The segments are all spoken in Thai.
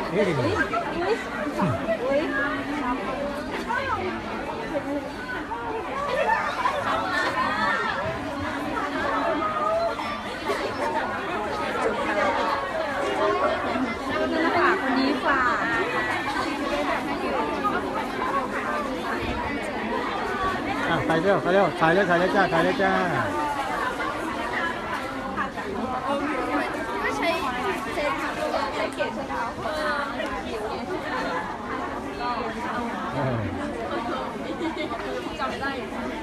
เฮ้ยฝากคนนี้ฝากไปเร็วไปเร็วถ่ายเลยจ้าถ่ายเลยจ้าก็ใช้เซตใช้เกศใช้เท้าจำไม่ได้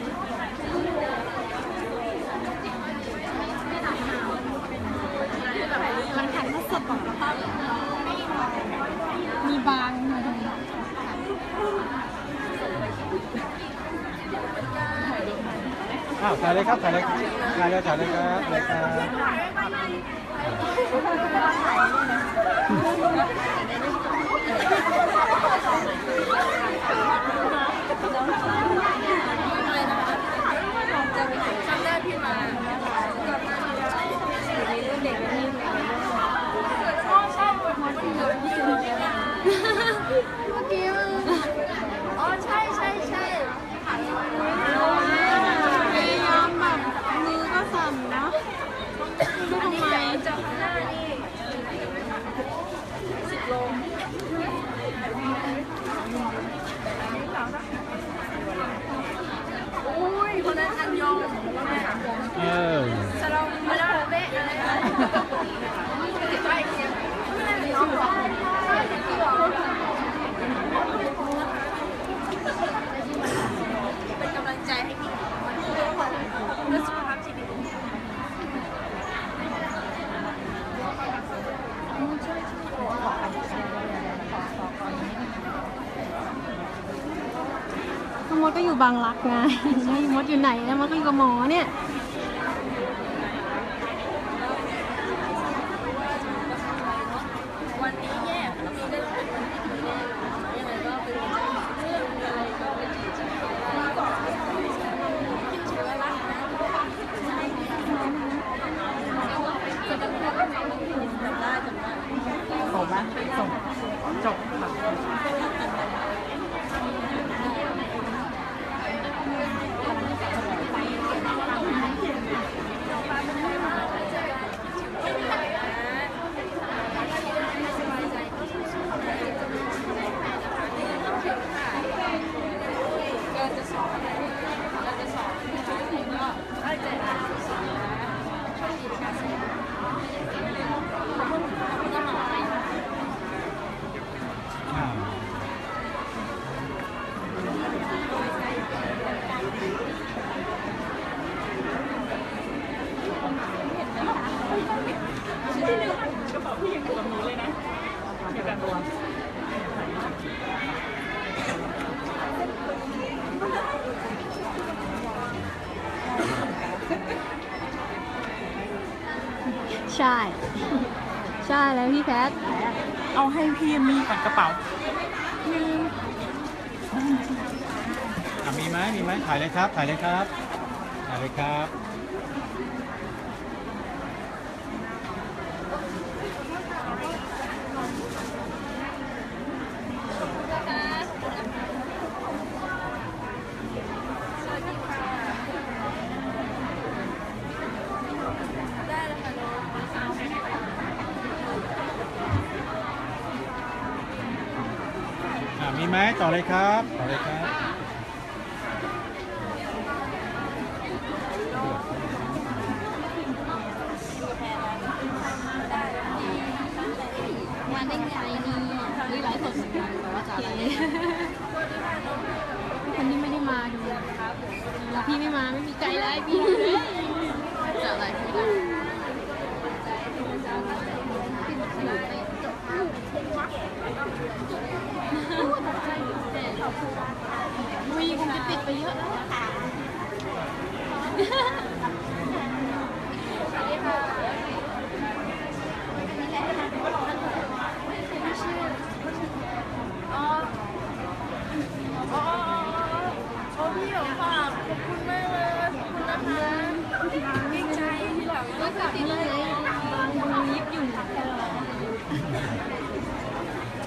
มันขันมาสดของภาพมีบางถ่ายเลยครับถ่ายเลยครับถ่ายเลยครับเลยครับจำได้พี่มาเด็กนี่ชอบเมื่อกี้อ๋อใช่พยายามแบบมือก็สั่นนะอันนี้จะหน้านี่10 โลอุ้ยคนนั้นอันยองสลองมาแล้วเบ๊ะอะไรนะติดไปเคียงไม่ได้ยองหรอกเป็นกำลังใจให้พี่เพื่อสุขภาพที่ดีมดก็อยู่บางรักไงมดอยู่ไหนแล้วมดก็อยู่กับหมอเนี่ยวันนี้แย่วันนี้ได้เป็นวันที่ดีแน่ยังไงก็เป็นเรื่องอะไรก็เป็นจิตใจคิดถึงไว้รักนะจะต้องทำได้ส่งไหมส่งจบค่ะใช่แล้วพี่แพทเอาให้พี่มีก่อนกระเป๋ามีไหมถ่ายเลยครับถ่ายเลยครับมีไหมต่อเลยครับมาได้ไงนี่ไลฟ์สดแต่ว่าจะอะไรคนนี้ไม่ได้มาดูแล้วพี่ไม่มาไม่มีใจร้ายพี่จะอะไรพี่ได้วีคงจะติดไปเยอะแล้วค่ะสวัสดีค่ะพี่หยงฝากขอบคุณมากเลยขอบคุณนะคะดีใจที่หลังก็กลับนี่เลยยิบอยู่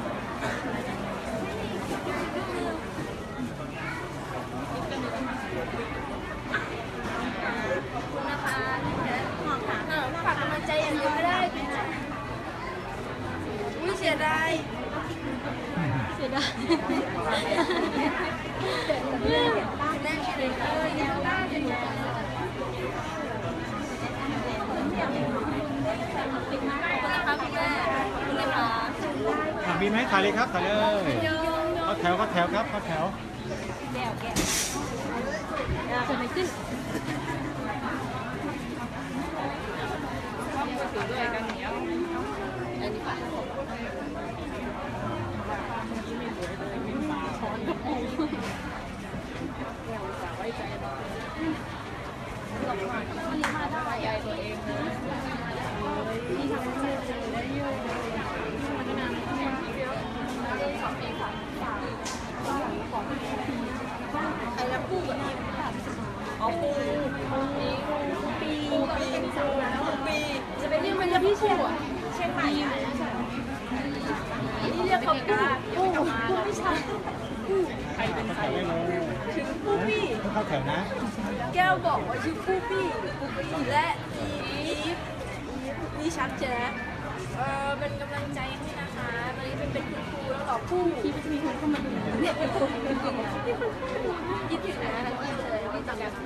สียดายเสียดายแม่ชื่ออะไรยังได้อยู่นะคะคุณแม่ขอบคุณนะคะมีไหมถ่ายเลยครับถ่ายเลยเข้าแถวเข้าแถวครับเข้าแถวเกิดอะไรขึ้นไอ้ละปูแบบนี้เอาปูปีจะไปเรียกมันจะพี่เชียงเชียงใหม่อ่ะนี่เรียกเขาปูไม่ใช่เข้าแถวได้เลยถึงปูปี้เข้าแถวนะแก้วบอกว่าชื่อปูปี้และนี่ชัดเจนเป็นกำลังใจให้นะคะวันนี้เป็นคุณครูแล้วหรอผู้พี่ก็จะมีคนเข้ามาดูคิดถึงนะคิดเลยไม่จำกัน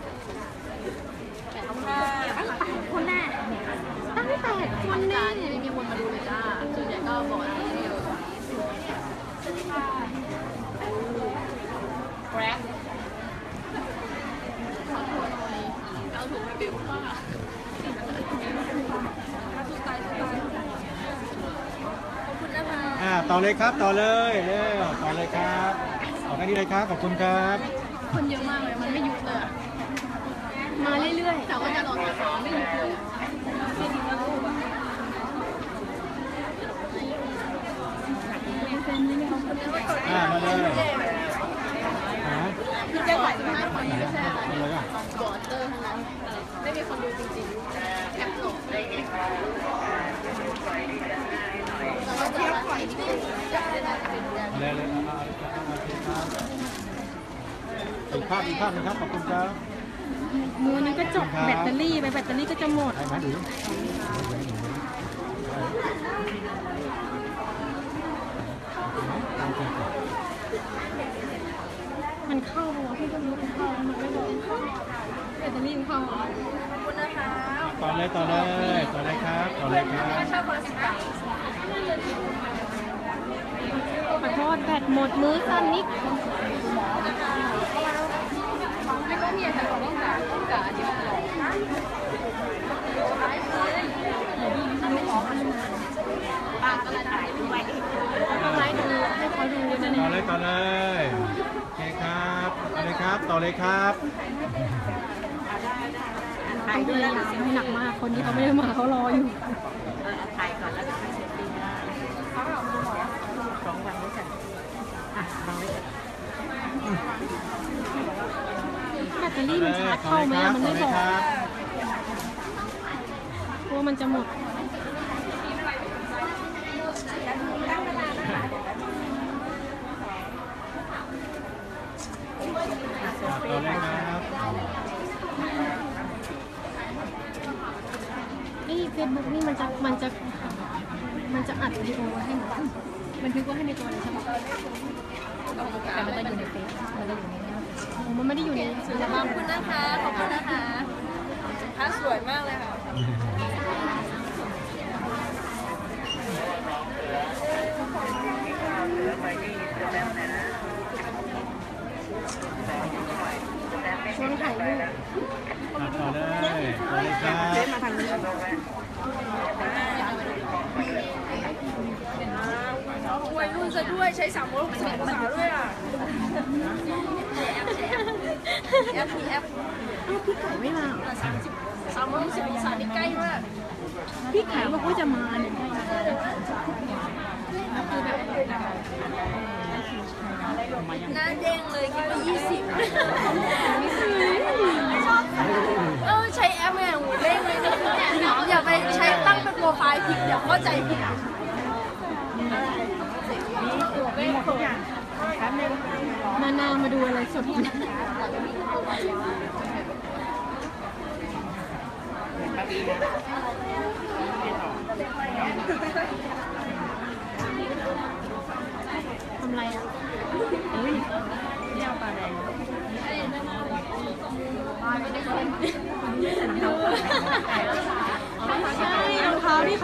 คนแน่ตั้ง8 คนแน่ไม่มีคนมาดูเลยจ้าส่วนใหญ่ก็บอกอะไรเดียวสวัสดีค่ะ Grab ขอโทษหน่อยเอาถุงมาบิวว่าสุดท้ายขอบคุณนะคะต่อเลยครับต่อเลยเร็วต่อเลยครับต่อแค่นี้เลยครับขอบคุณครับคนเยอะมากเลยมันไม่หยุดเลยมาเรื่อยๆแต่ว่าจะรอต่อซ้อมไม่หยุดเลยมาเลยฮะพี่แจ้งหลายคนนะคนนี้ไม่ใช่อะไรมาเลยอ่ะบอร์ดเตอร์ทั้งนั้นไม่มีคนดูจริงๆแอปโหลดได้ไงแล้วก็เที่ยวก่อนที่จะได้เป็นเดือนเลยเลยอีกภาพอีกภาพนึงครับขอบคุณครับมือนี้ก็จบแบตเตอรี่ไปแบตเตอรี่ก็จะหมดได้ไหมดูมันเข้าหัวพี่ก็รู้มันเข้ามันไม่บอกแบตเตอรี่มันเข้าขอบคุณนะคะต่อเลยต่อเลยต่อเลยครับต่อเลยครับชอบคนละ10 บาทขอโทษแบตหมดมือสั่นนิดไม่ต้องมีแต่ต้องการที่มันหลอกนะหลายเลยปากก็ละถ่ายด้วยต้องไลฟ์ดูให้เขาดูจะต่อเลยต่อเลยโอเคครับต่อเลยครับต่อเลยครับต้องพยายามให้หนักมากคนที่เขาไม่ได้มาเขารออยู่ถ่ายก่อนแล้วก็ถ่ายเสร็จดีนะ2 วันด้วยกันวางไว้ก่อนแบตเตอรี่มันชาร์จเข้าไหมมันไม่บอกครับกลัวมันจะหมดต่อเลยครับนี่เฟซบุ๊กนี่มันจะอัดวิดีโอไว้ให้หนูบันทึกไว้ให้ในตัวเลยใช่ไหมแต่มันจะอยู่ในเฟซมันจะอยู่ในนี้มันไม่ได้อยู่ในขอบคุณนะคะขอบคุณนะคะผ้าสวยมากเลยค่ะช่วงถ่ายรูปต่อเลยต่อเลยครับมาทางนี้วัยรุ่นซะด้วยใช้360องศาด้วยอ่ะแอปมีแอปอ้าวพี่ไก่ไม่มาเหรอ 360องศานี่ใกล้มากพี่ไก่บอกว่าจะมาเนี่ยหน้าเด้งเลยคิดว่า20ใช้แอปเนี่ยหูเด้งเลยนะอย่าไปใช้ตั้งเป็นโปรไฟล์ผิดเดี๋ยวเข้าใจผิดนามาดูอะไรสด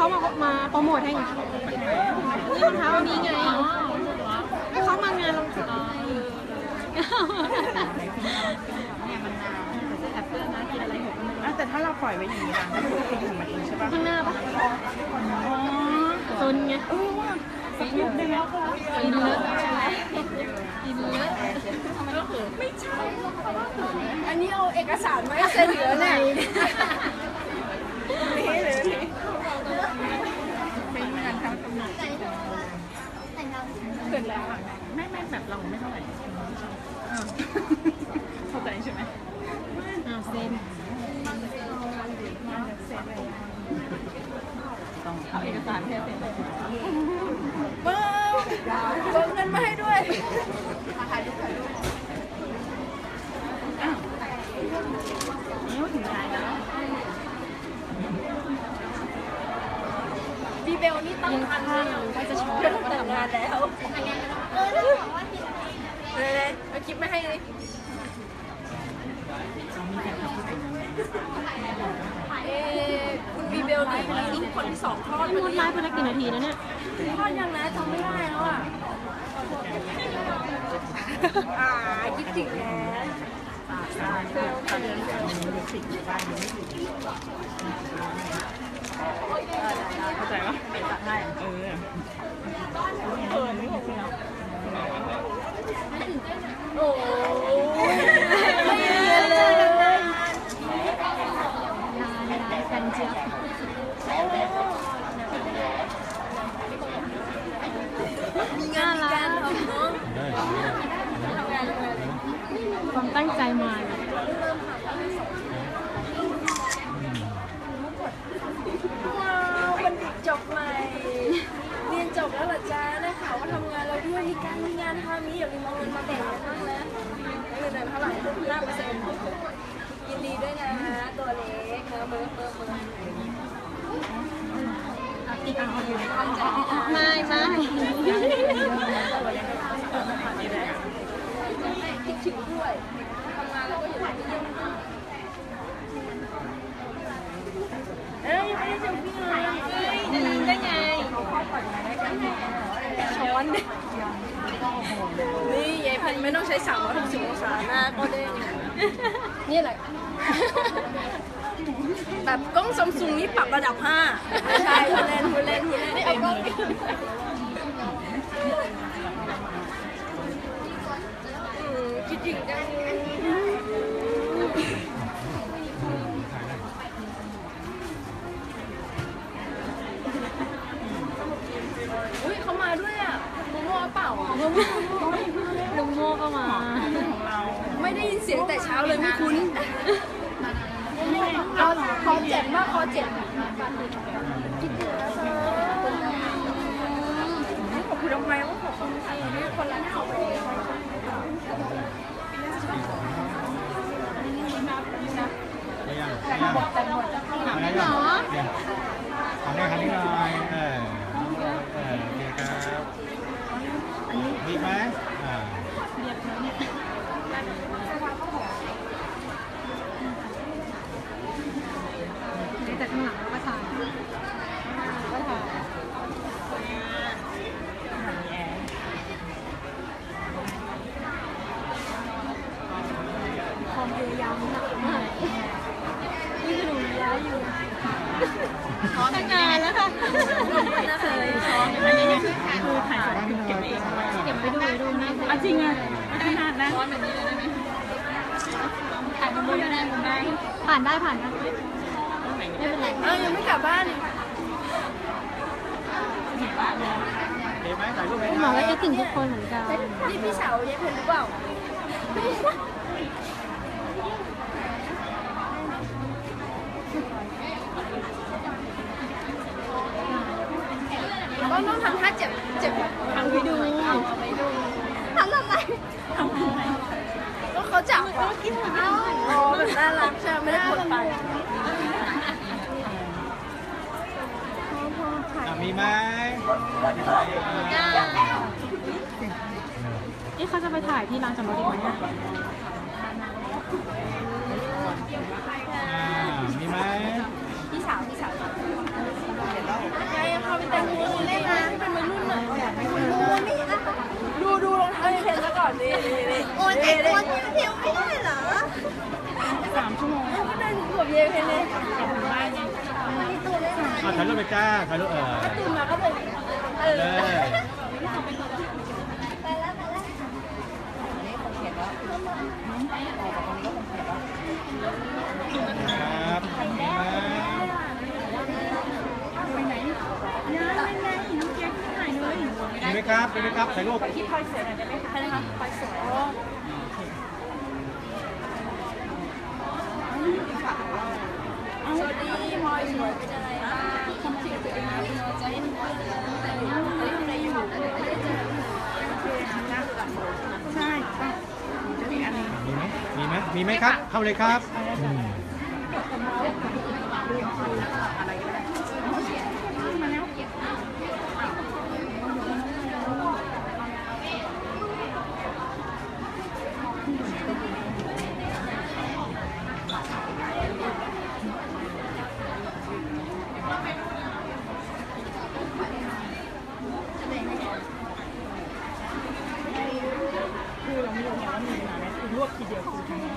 เขามาโปรโมทให้ไงรองเท้านี้ไงก็เขามางานรองเท้าแต่ถ้าเราปล่อยไว้อย่างนี้นะมันก็เป็นของมันเองใช่ปะข้างหน้าปะซนไงกินเลอะกินเลอะไม่ใช่ อันนี้เอาเอกสารมาให้เซ็นเหลือแหละนี่เลยนี่เป็นงานทำกำหนดเกิดแล้วไม่แบบเราไม่เท่าไหร่เข้าใจใช่ไหมเซ็นต้องเอาเอกสารให้เซ็นเบิกเงินมาให้ด้วยถ่ายรูปนี่ถึงงานแล้วบีเบลนี่ตั้งคันเลยว่าจะช็อปแต่งงานแล้วเลยเอาคลิปไม่ให้เลยคุณบีเบลนี่ลูกคนที่สองคลอดพี่มดไลฟ์ไปแล้วกี่นาทีนะเนี่ยคลอดยังนะจำไม่ได้แล้วอ่ะคิดถึงนะเข้าใจปะตัดให้เขินไม่ของคุณเนาะโอ้ไม่เรียนเลยลายกันเจี๊ยบมีงานมีการทำเนาะความตั้งใจมาว้าวบัณฑิตจบใหม่เรียนจบแล้วเหรอจ๊ะได้ข่าวว่าทำงานเราด้วยมีงานทำมีอย่าลืมเอาเงินมาแบ่งกันบ้างนะเงินเดือนเท่าไหร่5%ยินดีด้วยนะตัวเล็กนะเบอร์ไม่คิดถึงด้วยทำงานแล้วก็อยู่ที่นี่ยังไม่ได้เจอพี่เลยจะลืมได้ไงช้อนนี่ยายพันไม่ต้องใช้360องศาหน้าก็เด้งนี่แหละแบบกล้องซัมซุงนี่ปรับระดับ5ไม่ใช่พูดเล่นนี่เอากล้องคิดถึงจังอุ้ยเขามาด้วยอ่ะโมโม่เปล่าอ่ะลุงโมก็มาไม่ได้ยินเสียงแต่เช้าเลยไม่คุ้นคอเจ็บมากคอเจ็บคิดถึงแล้วขอบคุณทำไมว่าขอบคุณนี่คนละเขาไปเลยอะไรกันทำได้ครั้งนี้หน่อยโอเคครับมีไหมแต่ข้างหลังก็ถ่าย ความพยายามหนักมากนี่คือหนูย้ายอยู่ท้องงานแล้วค่ะน่าเคยท้องอันนี้คือถ่ายสดเก็บเองเก็บไปดูนี่จริงอ่ะไม่ขนาดนะร้อนแบบนี้เลยได้ไหมถ่ายมุมได้มุมได้ผ่านได้ไม่เป็นไรยังไม่กลับบ้านเห็นไหมถ่ายรูปไหมหมอก็คิดถึงทุกคนเหมือนกันนี่พี่สาวยายเพลินหรือเปล่าต้องทำท่าเจ็บทำไปดูทำอะไรก็เขาจับอ่ะอ๋อแบบน่ารักใช่ไม่ได้กดไปมีไหมนี่เขาจะไปถ่ายที่ร้านจำรถอีกไหมเนี่ยมีไหมพี่สาวถ่ายรูปไปจ้าถ่ายรูปตื่นมาก็เป็นเลยครับไปไหนยังไงน้องเจ๊ถ่ายเลยดีไหมครับดีไหมครับถ่ายรูปที่พลอยสวยได้ไหมคะนะคะพลอยสวยสวัสดีพลอยสวยเป็นอะไรบ้างทำสิ่งตัวเองจะให้เพื่อนแต่ไม่ทำอะไรอยู่แต่ไม่ได้เจอใช่ป่ะจะมีอันนี้มีไหมครับเข้าเลยครับมาแล้วคือเราไม่รู้ว่ามีมาไหมคือรวบทีเดียวคือทั้งนี้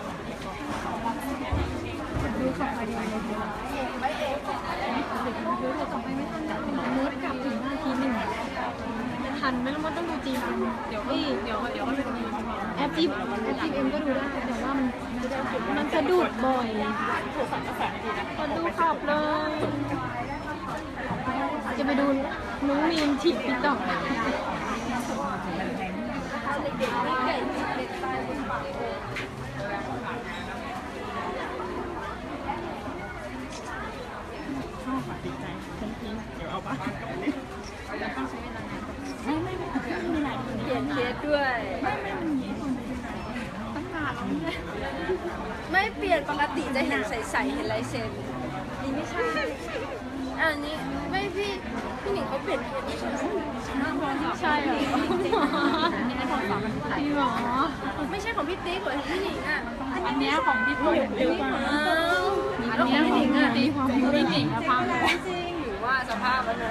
ดูสองไปดีเลยไม่เองดูแต่ต่อไปไม่ทันแต่เนิร์ดกลับถึงบ้านทีหนึ่งทันไม่รู้ว่าต้องดูจีนเดี๋ยวก็เป็นแอปจีเอ็มก็ดูได้แต่ว่ามันสะดุดบ่อยพอดูขับเลยจะไปดูน้องมีนถีบพี่ต่อเด็กไม่เก่งเด็กตายบนปากโอ่ชอบติดใจฉันทิ้งเดี๋ยวเอาบ้านกลับไปแล้วต้องใช้เวลานานไม่มีหลายคนเขียนเคสด้วยไม่มันหนีคนตั้งนานแล้วเนี่ยไม่เปลี่ยนปกติจะเห็นใสๆเห็นลายเซ็นนี่ไม่ใช่อันนี้ไม่พี่หนิงเขาเปลี่ยนเคสไม่ใช่ใช่เหรอพี่หมอไม่ใช่ของพี่ติ๊กหรือพี่หนิงอ่ะอันนี้ของพี่ตุ้ยเดียวกันอันนี้ของพี่ตีความพี่หนิงนะพังจริงหรือว่าสภาพแล้วนะ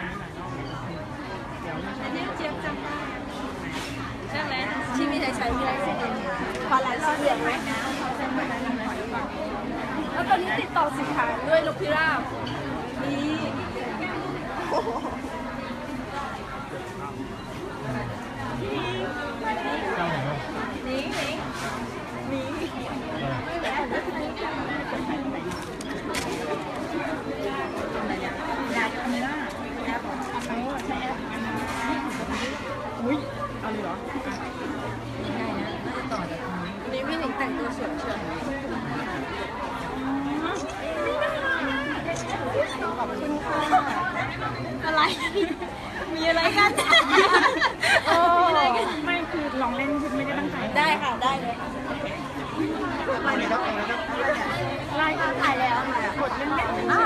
เจี๊ยบจำได้ใช่ไหมที่มีใช้มีลายเซ็นพอแล้วเปลี่ยนไหมแล้วตอนนี้ติดต่อสินค้าด้วยลูกพิราบนี่อุ้ยเอาเลยเหรอนี่พี่หนิงแต่งตัวสวยเชียวขอบคุณค่ะอะไรมีอะไรกันมีอะไรกันไม่คือลองเล่นไม่ได้ตั้งใจได้ค่ะได้เลยรายการถ่ายแล้วกดเล่นแบบนี้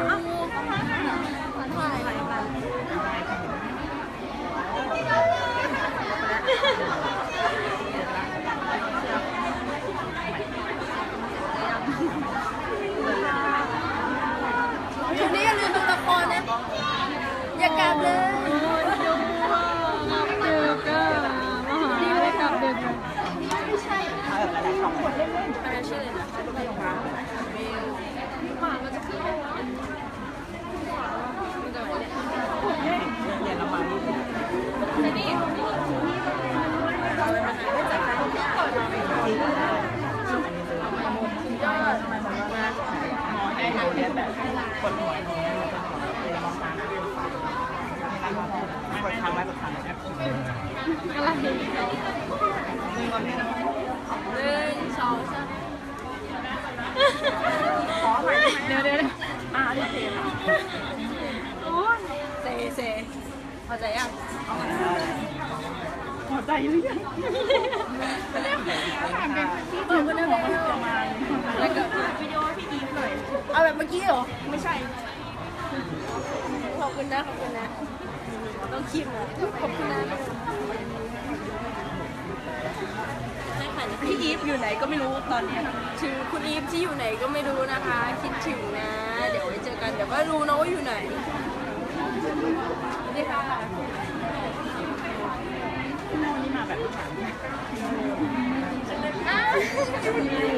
คืนนี้อย่าลืมดูละครนะอย่ากลับเลยดึกอะมาหาไม่ได้กลับดึกอะไม่ใช่อะไรชื่อเลยนะผ่านมาจะขึ้นคนหัวนี้มองตาไม่กดทำไว้กดทำแอปอะไร 1 2 3 ขอใหม่เดี๋ยวดิเซโอ้ยเซพอใจยังพอใจหรือยังถามกันที่ถึงก็ได้บอกว่าจะมาแล้วก็วิดีโอพี่อีฟหน่อยเอาแบบเมื่อกี้เหรอไม่ใช่ขอบคุณนะต้องคิดนะขอบคุณนะพี่อีฟอยู่ไหนก็ไม่รู้ตอนนี้ถึงคุณอีฟที่อยู่ไหนก็ไม่รู้นะคะคิดถึงนะเดี๋ยวไว้เจอกันเดี๋ยวก็รู้นะว่าอยู่ไหนนี่ค่ะนี่มาแบบ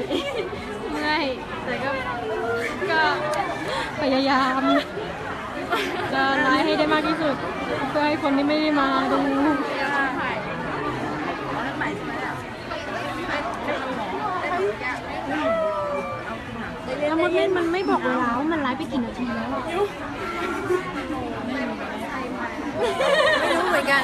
ไม่แต่ก็พยายามจะไลฟ์ให้ได้มากที่สุดเพื่อให้คนที่ไม่ได้มาดูแล้วมันไม่บอกเวลาว่ามันไลฟ์ไปกี่นาทีแล้วอะไม่รู้เหมือนกัน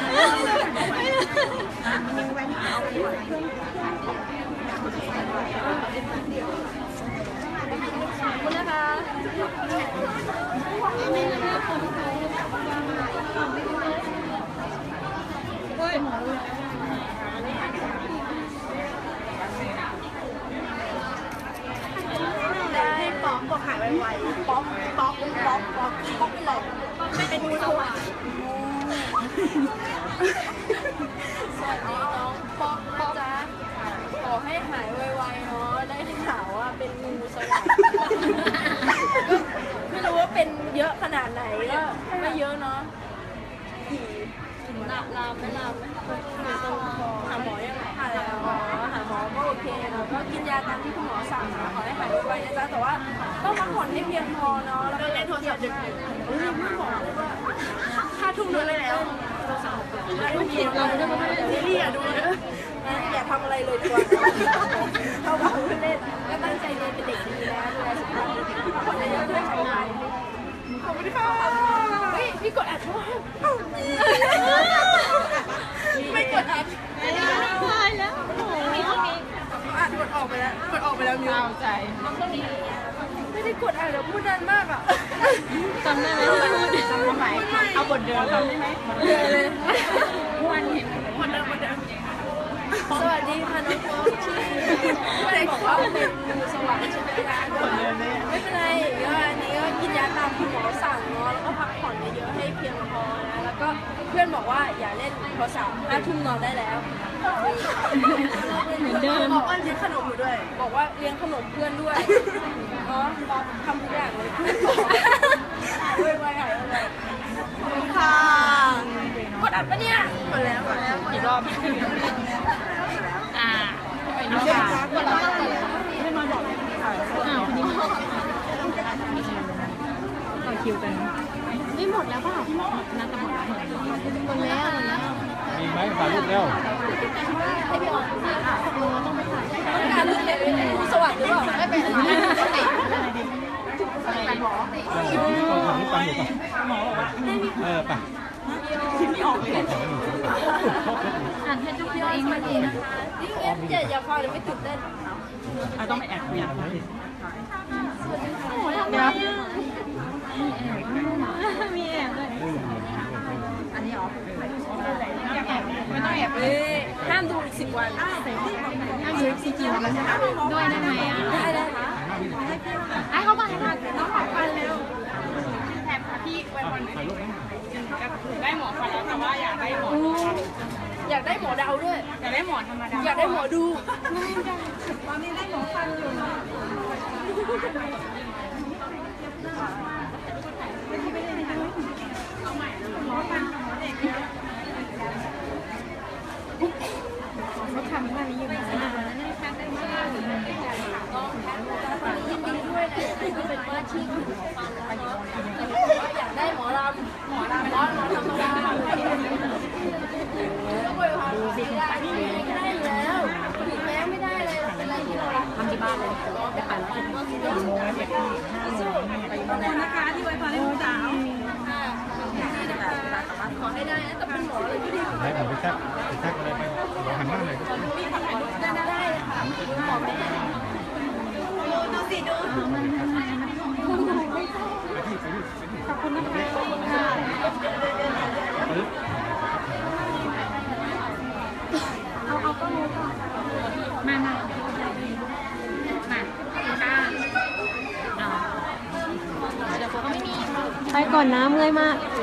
ขอบคุณนะคะให้ป๊อกบอกหายไวๆป๊อกป๊อกป๊อกป๊อกป๊อกหลอกเป็นงูสว่างสวัสดีน้องป๊อกนะจ๊ะขอให้หายไวๆเนาะได้ข่าวว่าเป็นงูสว่างไม่รู้ว่าเป็นเยอะขนาดไหนก็ไม่เยอะเนาะลามไม่หาหมอยังไงหาหมอก็โอเคเราก็กินยาตามที่คุณหมอสั่งนะขอให้หายไวๆนะจ๊ะแต่ว่าต้องพักผ่อนให้เพียงพอเนาะแล้วก็เล่นโทรศัพท์ดึกๆไม่บอกเลยว่า5 ทุ่มเลยแล้วเราจะมาเล่นซีรีส์ดูนะอย่าทำอะไรเลยดีกว่าเข้าบ้านเล่นก็ตั้งใจเรียนเป็นเด็กดีนะดูแลสุขภาพคนเยอะด้วยใช้งานขอบคุณค่ะเฮ้ยพี่กดอัดด้วยไม่กดอัดตายแล้วโอ้โหอัดกดออกไปแล้วมิวเอาใจไม่ได้กดอัดเดี๋ยวพูดนานมากอ่ะจำได้ไหมที่พูดจำได้ไหมเอาบทเดิมจำได้ไหมเลยวันเห็นวันเดิมสวัสดีค่ะน้องโป๊ที่ไม่ได้บอกว่าเป็นงูสว่างใช่ไหมคะไม่เป็นไรก็อันนี้ก็กินยาตามคุณหมอสั่งเนาะแล้วก็พักผ่อนเยอะๆให้เพียงพอนะแล้วก็เพื่อนบอกว่าอย่าเล่นโทรศัพท์5 ทุ่มนอนได้แล้วเหมือนเดิมบอกว่าเลี้ยงขนมอยู่ด้วย บอกว่าเลี้ยงขนมเพื่อนด้วยเนาะทำทุกอย่างเลยเพื่อนด้วยไว้หายเลยค่ะกดอัดปะเนี่ยกดแล้วอีกรอบอ้าวคนนี้ต่อคิวกันไม่หมดแล้วป่ะน่าจะหมดแล้วหมดแล้วมีไหมถ่ายรูปแล้วให้พี่ออนต้องไปถ่ายต้องการเรื่องงูสวัสดิ์หรือเปล่าไม่เป็นไรหมอถ่ายรูปกันอยู่ป่ะป่ะไม่ออกเลยอ่านให้ทุกคนเองมาดีนะคะนี่อย่าพอเดี๋ยวไม่ตื่นเต้นต้องไปแอบเปลี่ยนเดี๋ยวมีแอบด้วยอันนี้อ๋อไม่ต้องแอบห้ามดูอีก10 วันถ้าอยู่ซีคิวด้วยได้ไหมอ่ะได้ค่ะไอ้เขาบอกให้มาน้องขอฟันเร็วแถบพี่ไว้วันนี้ได้หมอฟันแล้วแต่ว่าอยากได้หมออยากได้หมอเดาด้วยอยากได้หมอธรรมดาอยากได้หมอดูตอนนี้ได้หมอฟันอยู่เขาทำท่านี้อยู่นะยินดีด้วยนะก็เป็นว่าที่คุณหมอฟังแล้วเนาะอยากได้หมอรำหมอธรรมดาก็ไปพาดูสิได้แล้วถึงแม้ไม่ได้เลยเราเป็นอะไรที่เราทำที่บ้านเลยไปปั่นแล้วขอบคุณนะคะที่ไว้พอให้คุณสาวขอให้ได้นะแต่เป็นหมอเลยที่ดีให้ผมไปแท็กอะไรไปหันหน้าเลยได้ค่ะหมอแม่ดูสิดูขอบคุณนะคะ เอาก็รู้ก่อนมาค่ะเดี๋ยวเขาก็ไม่มีไปก่อนนะเมื่อยมาก